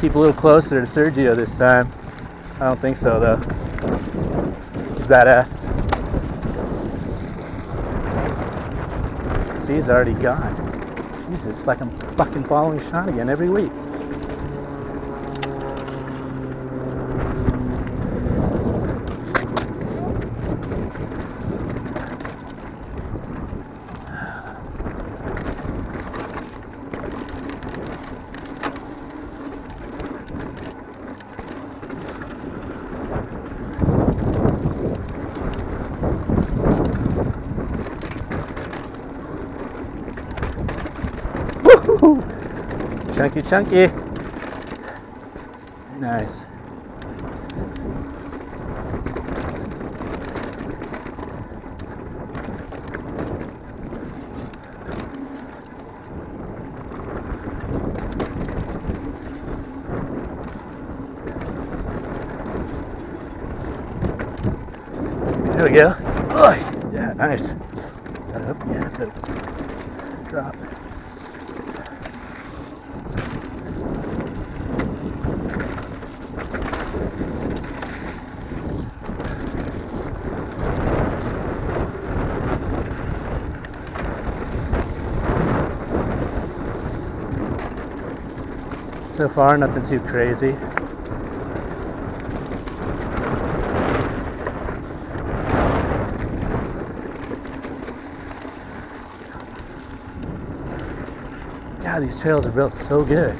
keep a little closer to Sergio this time. I don't think so though. He's badass. See, he's already gone. Jesus, it's like I'm fucking following Sean again every week. Chunky, chunky. Nice. There we go. Oh, yeah, nice. Is that up? Yeah, it's up. Drop. So far, nothing too crazy. God, these trails are built so good.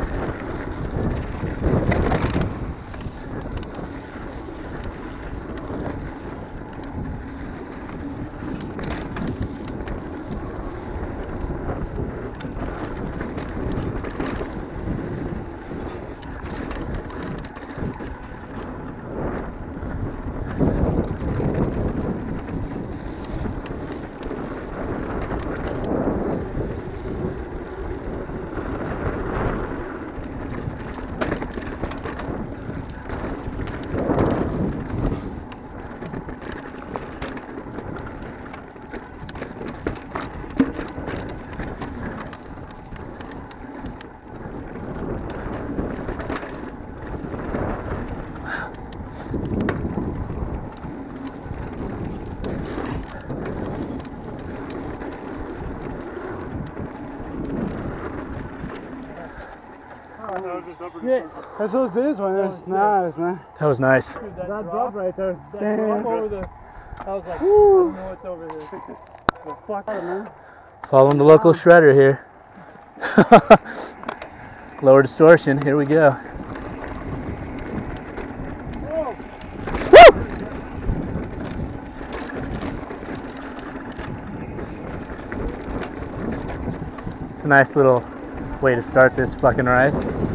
Yeah, that's what it is, man. That's nice, man. That was nice. Dude, that drop right there. That drop over the, I was like, woo. I don't know what's over here. Well, fuck it, man. Following the local shredder here. Lower distortion, here we go. Whoa. Woo! It's a nice little way to start this fucking ride.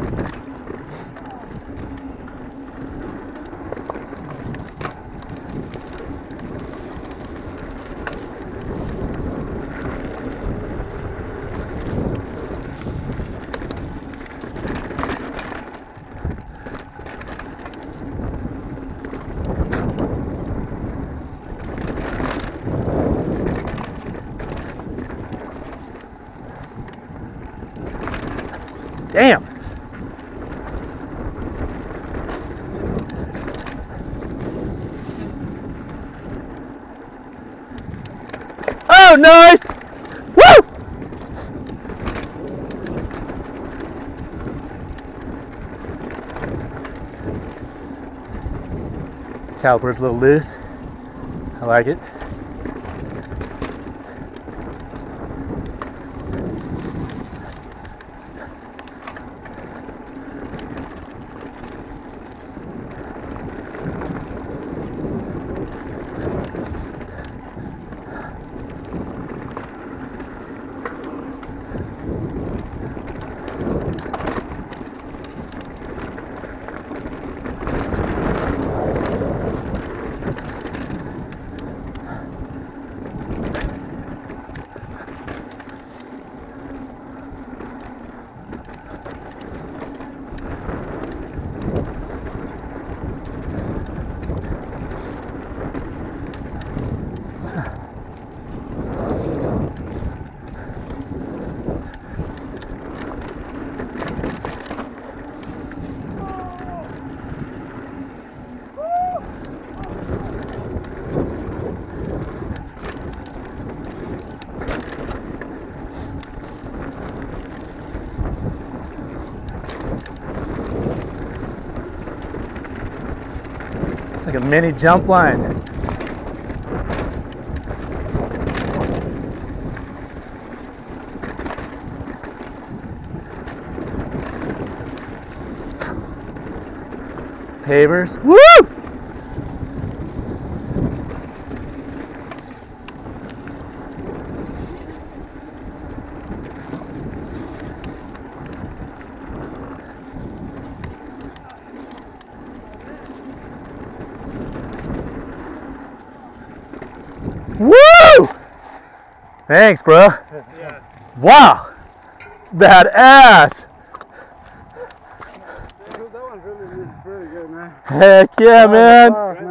Damn! Oh, nice! Woo! Caliper's a little loose. I like it. It's like a mini jump line. Pavers. Woo! Woo! Thanks, bro. Yeah. Wow. It's badass. That one's really good, man. Heck yeah, man. Man.